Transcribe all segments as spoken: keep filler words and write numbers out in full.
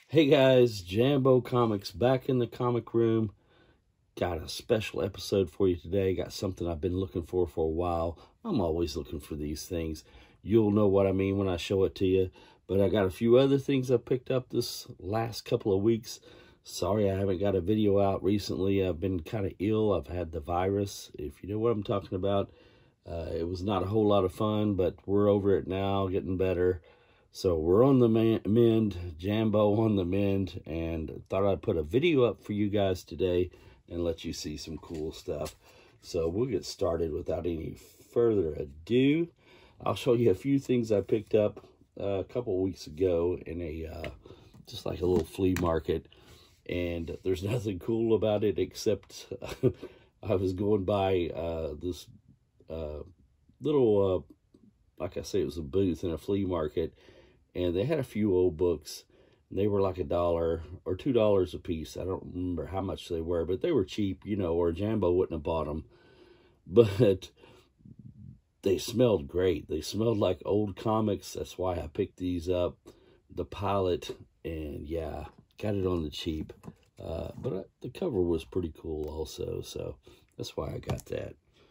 Hey guys, Jambo Comics back in the comic room. Got a special episode for you today. Got something I've been looking for for a while. I'm always looking for these things. You'll know what I mean when I show it to you. But I got a few other things I picked up this last couple of weeks. Sorry I haven't got a video out recently. I've been kind of ill. I've had the virus. If you know what I'm talking about. Uh, it was not a whole lot of fun, but we're over it now, getting better. So we're on the mend, Jambo on the mend, and thought I'd put a video up for you guys today and let you see some cool stuff. So we'll get started without any further ado. I'll show you a few things I picked up uh, a couple weeks ago in a, uh, just like a little flea market. And there's nothing cool about it except I was going by uh, this uh, little, uh, like I say, it was a booth in a flea market. And they had a few old books. And they were like a dollar or two dollars a piece. I don't remember how much they were, but they were cheap, you know, or Jambo wouldn't have bought them. But they smelled great. They smelled like old comics. That's why I picked these up. The Pilot, and yeah, got it on the cheap. Uh, but I, the cover was pretty cool also, so that's why I got that.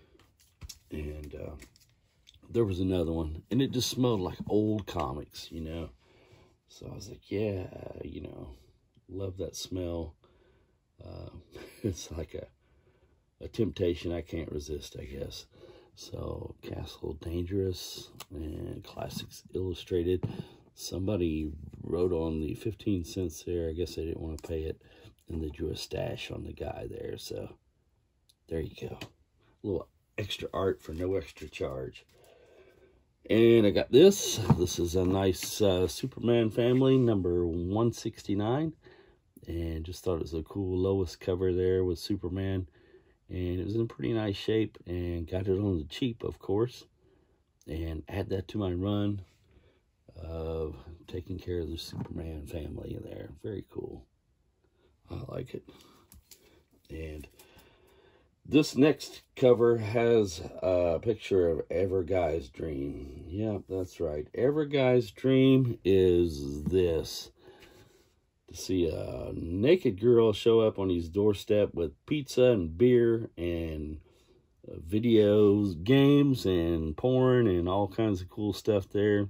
And uh, there was another one, and it just smelled like old comics, you know. So I was like, yeah, you know, love that smell. Uh, it's like a, a temptation I can't resist, I guess. So Castle Dangerous and Classics Illustrated. Somebody wrote on the fifteen cents there. I guess they didn't want to pay it. And they drew a stash on the guy there. So there you go. A little extra art for no extra charge. And I got this. This is a nice uh, Superman family, number one sixty-nine. And just thought it was a cool Lois cover there with Superman. And it was in pretty nice shape. And got it on the cheap, of course. And add that to my run of taking care of the Superman family in there. Very cool. I like it. And this next cover has a picture of Every Guy's Dream. Yep, that's right. Every Guy's Dream is this. To see a naked girl show up on his doorstep with pizza and beer and videos, games, and porn and all kinds of cool stuff there.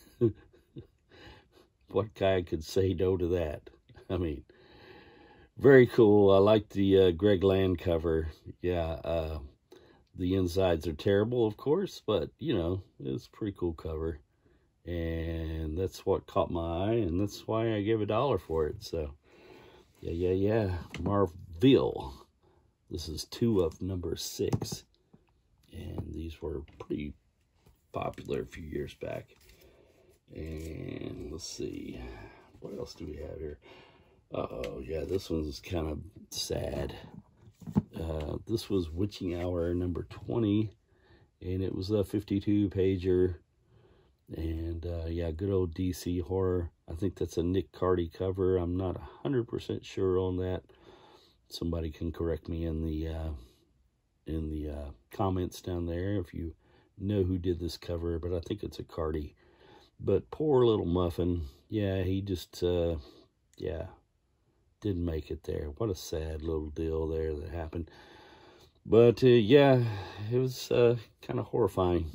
What guy could say no to that? I mean, very cool. I like the uh, Greg Land cover. Yeah, uh, the insides are terrible, of course, but, you know, it's a pretty cool cover. And that's what caught my eye, and that's why I gave a dollar for it. So, yeah, yeah, yeah. Marvel. This is two of number six. And these were pretty popular a few years back. And let's see. What else do we have here? Uh-oh, yeah, this one's kind of sad. Uh, this was Witching Hour number twenty, and it was a fifty-two pager. And, uh, yeah, good old D C horror. I think that's a Nick Cardy cover. I'm not one hundred percent sure on that. Somebody can correct me in the, uh, in the uh, comments down there if you know who did this cover, but I think it's a Cardy. But poor little Muffin, yeah, he just, uh, yeah, didn't make it there. What a sad little deal there that happened. But, uh, yeah, it was uh, kind of horrifying.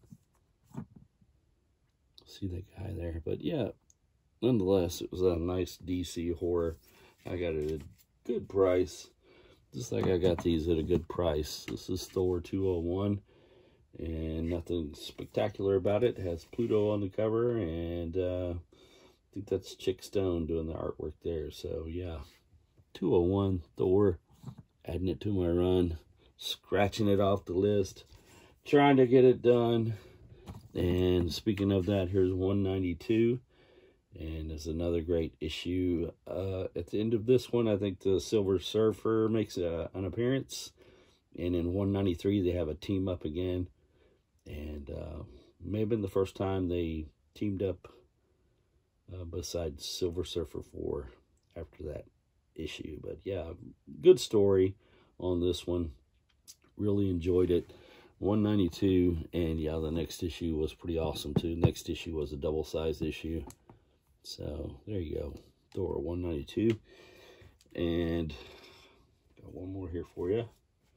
See that guy there. But, yeah, nonetheless, it was a nice D C horror. I got it at a good price. Just like I got these at a good price. This is Thor two oh one. And nothing spectacular about it. It has Pluto on the cover. And uh, I think that's Chick Stone doing the artwork there. So, yeah. two oh one Thor. Adding it to my run. Scratching it off the list. Trying to get it done. And speaking of that, here's one ninety-two. And there's another great issue. Uh, at the end of this one, I think the Silver Surfer makes a, an appearance. And in one ninety-three, they have a team up again. And uh, may have been the first time they teamed up uh, besides Silver Surfer four after that issue. But yeah, good story on this one. Really enjoyed it. one ninety-two, and yeah, the next issue was pretty awesome too. Next issue was a double-sized issue. So there you go. Thor one ninety-two. And got one more here for you.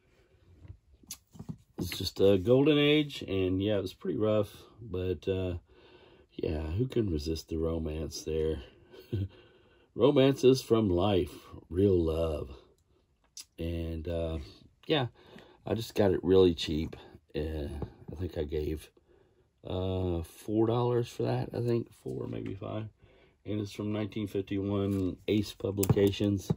It's just a Golden Age, and yeah, it was pretty rough, but uh, yeah, who can resist the romance there? Romances from life, real love. And uh, yeah, I just got it really cheap. Uh, I think I gave uh, four dollars for that, I think, four, maybe five. And it's from nineteen fifty-one, Ace Publications,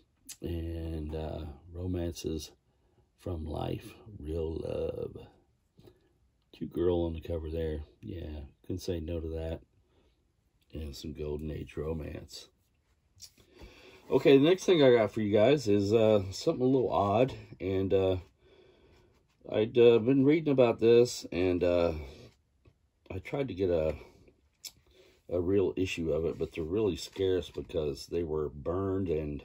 and uh, Romances from Life, Real Love. Cute girl on the cover there. Yeah, couldn't say no to that. And some Golden Age romance. Okay, the next thing I got for you guys is uh, something a little odd. And uh, I'd uh, been reading about this, and uh, I tried to get a, a real issue of it, but they're really scarce because they were burned and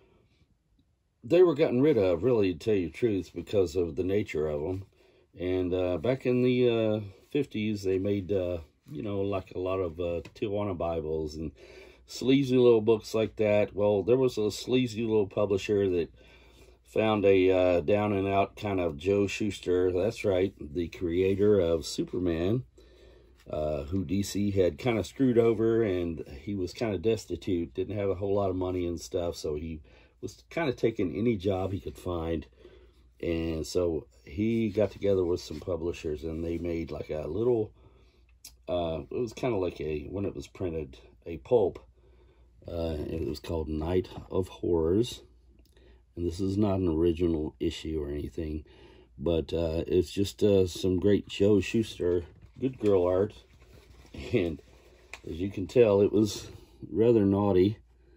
they were gotten rid of, really, to tell you the truth, because of the nature of them. And uh, back in the uh, fifties, they made, uh, you know, like a lot of uh, Tijuana Bibles and sleazy little books like that. Well, there was a sleazy little publisher that found a uh, down-and-out kind of Joe Shuster. That's right, the creator of Superman, uh, who D C had kind of screwed over, and he was kind of destitute, didn't have a whole lot of money and stuff, so he was kind of taking any job he could find. And so he got together with some publishers, and they made like a little, uh, it was kind of like a, when it was printed, a pulp. Uh, it was called Night of Horrors. And this is not an original issue or anything, but uh, it's just uh, some great Joe Shuster, good girl art. And as you can tell, it was rather naughty,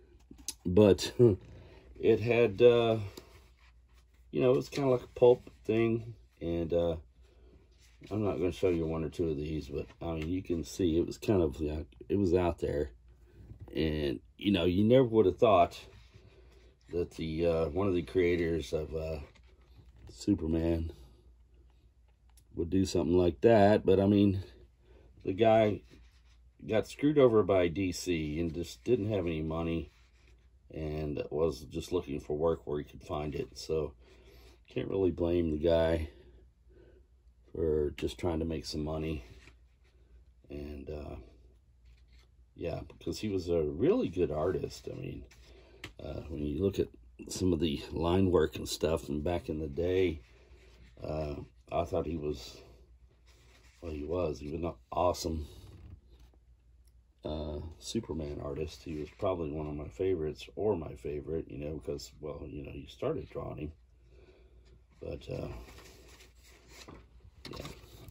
but it had, uh, you know, it's kind of like a pulp thing. And uh, I'm not going to show you one or two of these, but I mean, you can see it was kind of, you know, it was out there. And, you know, you never would have thought that the uh, one of the creators of uh, Superman would do something like that. But I mean, the guy got screwed over by D C and just didn't have any money, and was just looking for work where he could find it. So can't really blame the guy for just trying to make some money. And uh, yeah, because he was a really good artist. I mean, Uh, when you look at some of the line work and stuff from back in the day, uh, I thought he was, well, he was, he was an awesome uh, Superman artist. He was probably one of my favorites, or my favorite, you know, because, well, you know, you started drawing him. But, uh, yeah,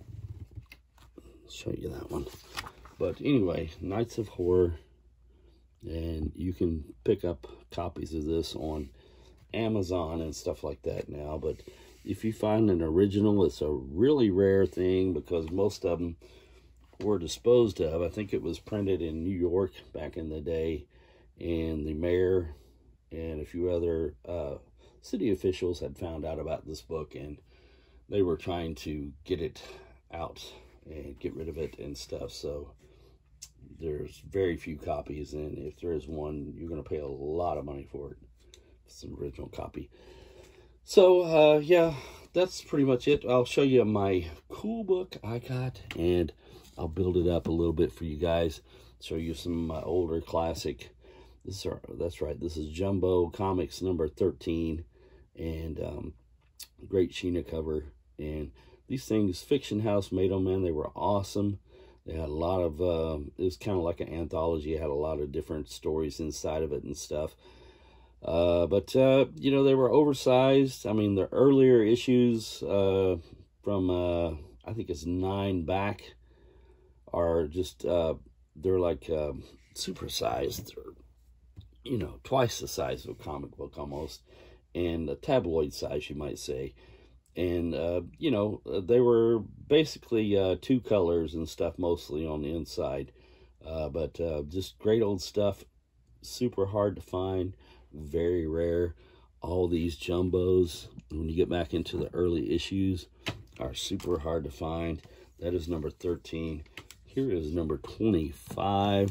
I'll show you that one. But anyway, Nights of Horror. And you can pick up copies of this on Amazon and stuff like that now. But if you find an original, it's a really rare thing because most of them were disposed of. I think it was printed in New York back in the day. And the mayor and a few other uh, city officials had found out about this book. And they were trying to get it out and get rid of it and stuff. So there's very few copies, and if there is one, you're going to pay a lot of money for it. It's an original copy. So, uh, yeah, that's pretty much it. I'll show you my cool book I got, and I'll build it up a little bit for you guys. Show you some of my older classic. This are, that's right, this is Jumbo Comics number thirteen, and um, great Sheena cover. And these things, Fiction House made them, man. They were awesome. They had a lot of, uh, it was kind of like an anthology. It had a lot of different stories inside of it and stuff. Uh, but, uh, you know, they were oversized. I mean, the earlier issues uh, from, uh, I think it's nine back, are just, uh, they're like uh, supersized. They're, you know, twice the size of a comic book almost. And a tabloid size, you might say. And, uh, you know, they were basically uh, two colors and stuff mostly on the inside. Uh, but uh, just great old stuff. Super hard to find. Very rare. All these jumbos, when you get back into the early issues, are super hard to find. That is number thirteen. Here is number twenty-five.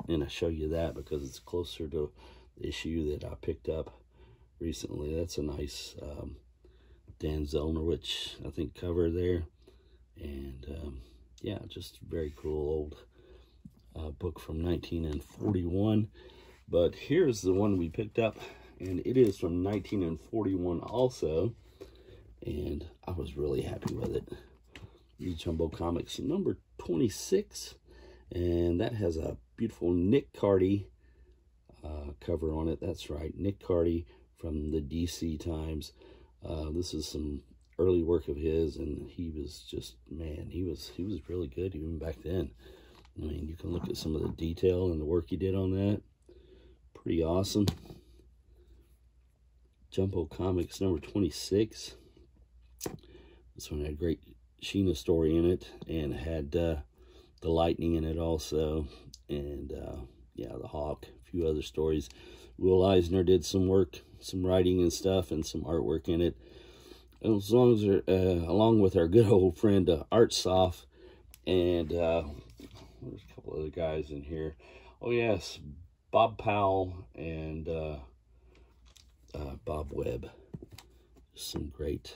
and I show you that because it's closer to the issue that I picked up recently. That's a nice um, Dan Zelnowich, I think, cover there. And um, yeah, just very cool old uh, book from nineteen forty-one. But here's the one we picked up, and it is from nineteen forty-one also. And I was really happy with it. The Jumbo Comics number twenty-six, and that has a beautiful Nick Cardy uh, cover on it. That's right, Nick Cardy from the D C Times. Uh, this is some early work of his, and he was just, man, he was he was really good even back then. I mean, you can look at some of the detail and the work he did on that. Pretty awesome. Jumbo Comics number twenty-six. This one had a great Sheena story in it, and had uh, the lightning in it also, and uh, yeah, the Hawk, a few other stories. Will Eisner did some work, some writing and stuff, and some artwork in it. And as long as uh, along with our good old friend uh, Art Soft, and uh, there's a couple other guys in here. Oh yes, Bob Powell and uh, uh, Bob Webb. Some great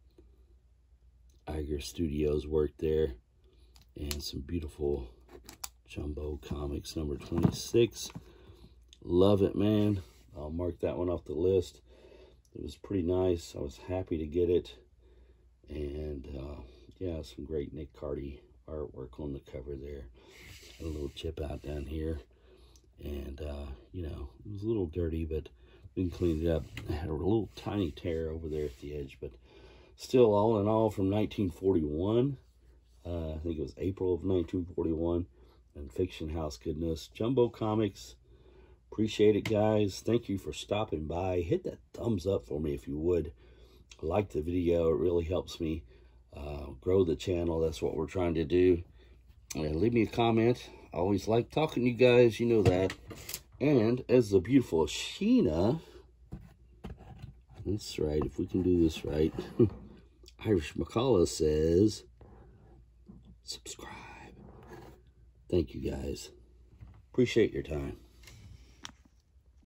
Iger Studios work there, and some beautiful Jumbo Comics number twenty-six. Love it, man. I'll mark that one off the list. It was pretty nice. I was happy to get it. And uh, yeah, some great Nick Cardy artwork on the cover there. Had a little chip out down here, and uh, you know, it was a little dirty, but we can clean it up. I had a little tiny tear over there at the edge, but still, all in all, from nineteen forty-one. Uh, I think it was April of nineteen forty-one. And Fiction House goodness. Jumbo Comics. Appreciate it, guys. Thank you for stopping by. Hit that thumbs up for me if you would. Like the video. It really helps me uh, grow the channel. That's what we're trying to do. And leave me a comment. I always like talking to you guys. You know that. And as the beautiful Sheena... That's right, if we can do this right. Irish McCullough says, subscribe. Thank you, guys. Appreciate your time.